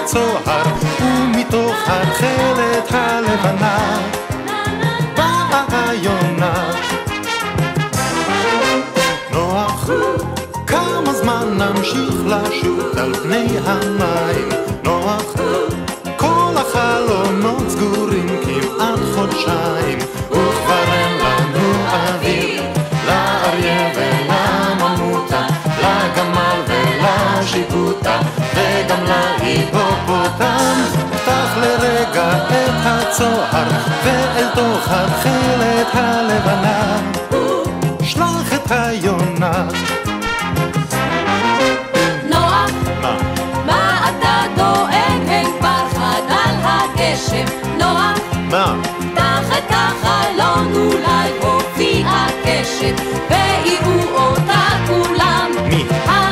הצוהר, ומתוך התכלת הלבנה באה יונה. נוח, כמה זמן נמשיך לשוט על פני המים? נוח, כל החלונות סגורים כמעט חודשיים, וכבר אין לנו אוויר, לאריה ולממותה, לגמל ולשיפוטה, וגם להיפופוטם. פתח לרגע את הצוהר, ואל תוך התכלת הלבנה שלח את היונה. נוח, מה אתה דואג? אין פחד על הגשם. נוח, פתח את החלון, אולי הופיעה קשת, ויראו אותה כולם. מי?